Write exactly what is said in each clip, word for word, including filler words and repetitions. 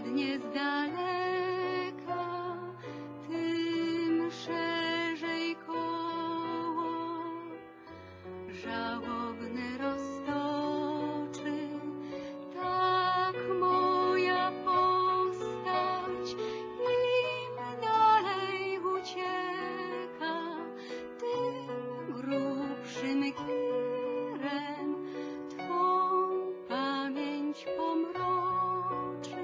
padnie z daleka, tym szerzej koło żałobne roztoczy. Tak moja postać im dalej ucieka, tym grubszym kirem twą pamięć pomroczy.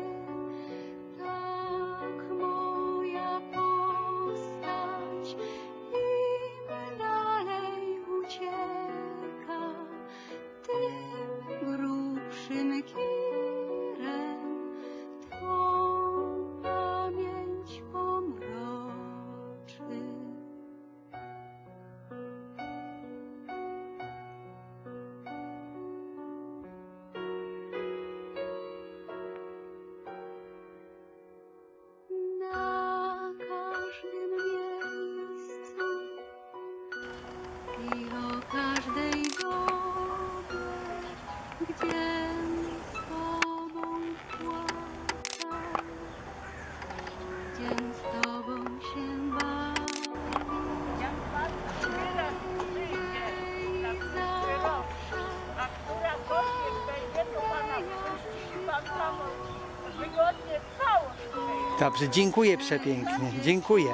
Tak moja postać im dalej ucieka, tym grubszym kirem twą pamięć pomroczy. Na każdym miejscu i o każdej dobie, gdziem z tobą płakał, gdziem z tobą się bawił, wszędzie i zawsze, A która kościół będzie, to pana wpuści, pan tam wygodnie całość wejdzie. Dobrze, dziękuję przepięknie, dziękuję.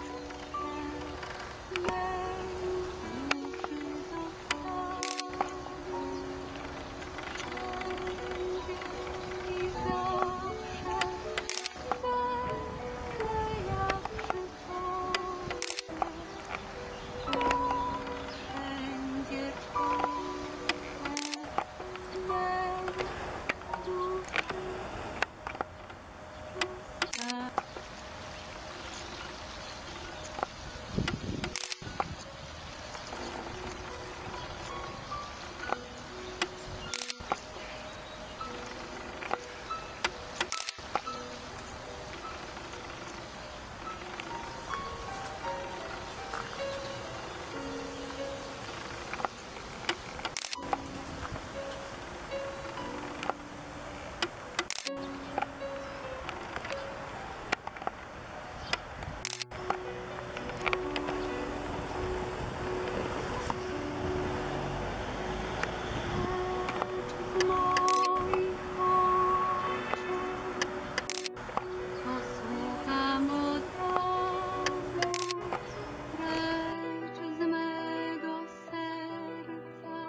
Posłucham oddału, precz z mego serca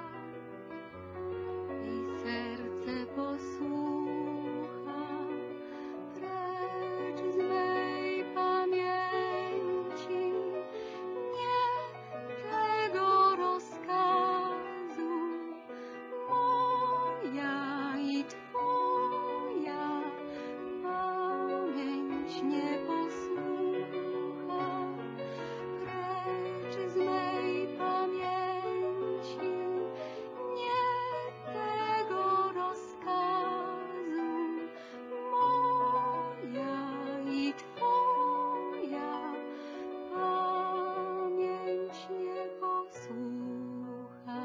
i serce posłucha, precz z mej pamięci, nie tego rozkazu. Moja i twoja pamięć nie posłucha, precz z mej pamięci, nie tego rozkazu. Moja i twoja pamięć nie posłucha.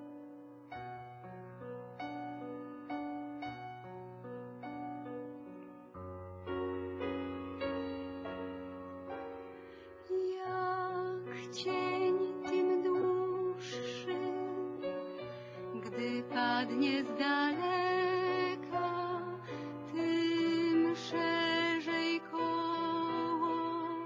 Jak cień tym dłuższy, gdy padnie z daleka, tym szerzej koło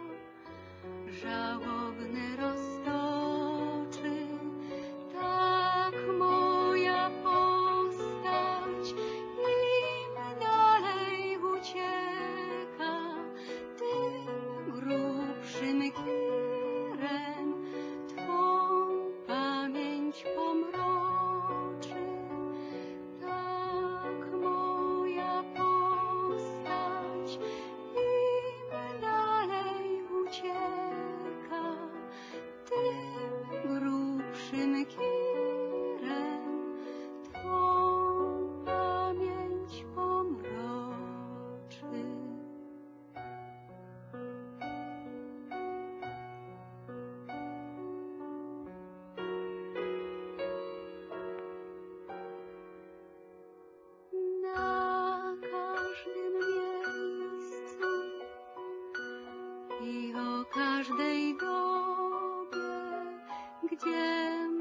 żałobne roztoczy. Tak moja postać im dalej ucieka, tym grubszym kirem twą pamięć pomroczy. Tak gdzie